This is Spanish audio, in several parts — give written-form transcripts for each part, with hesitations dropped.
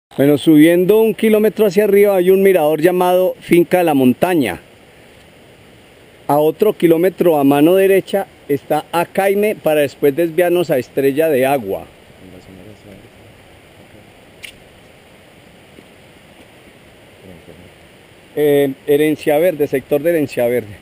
Bueno, subiendo 1 kilómetro hacia arriba hay un mirador llamado Finca La Montaña. A otro kilómetro a mano derecha está Acaime para después desviarnos a Estrella de Agua. Herencia Verde, sector de Herencia Verde.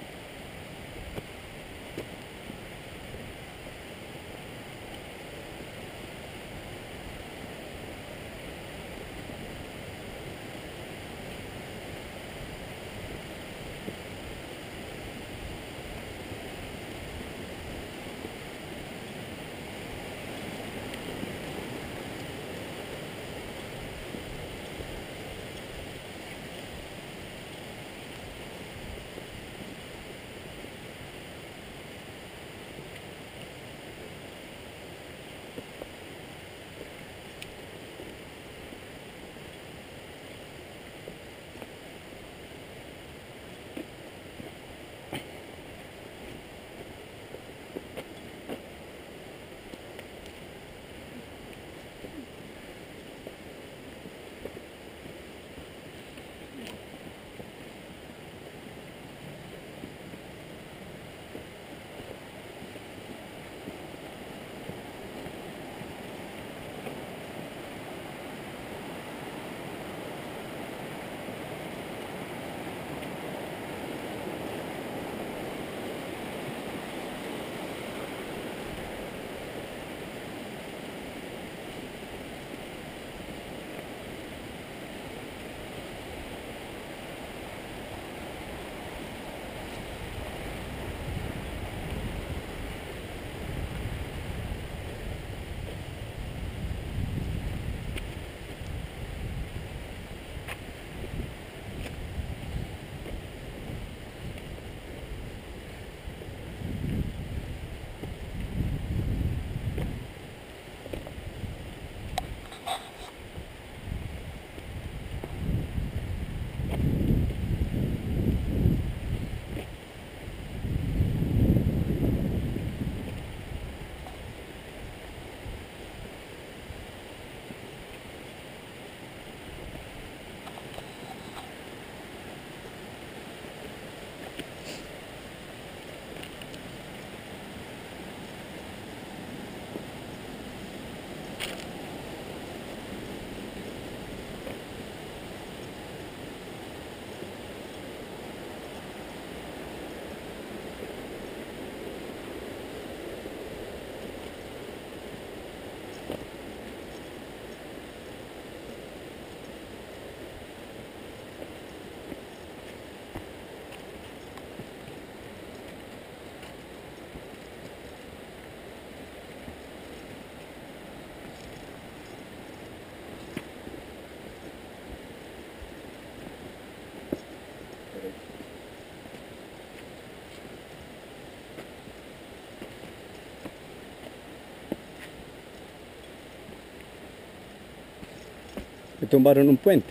Que tumbaron un puente.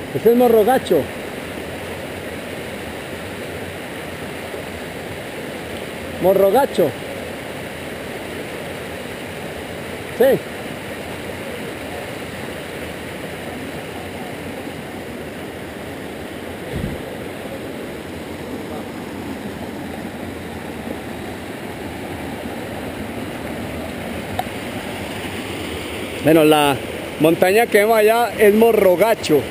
Ese es Morrogacho. Morrogacho. Sí. Bueno, la montaña que vemos allá es Morrogacho.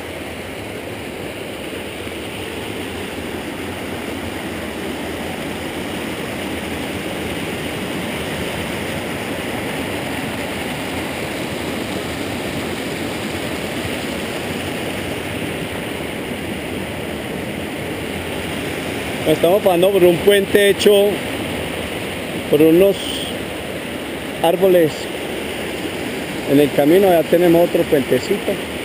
Estamos pasando por un puente hecho por unos árboles en el camino. Ya tenemos otro puentecito.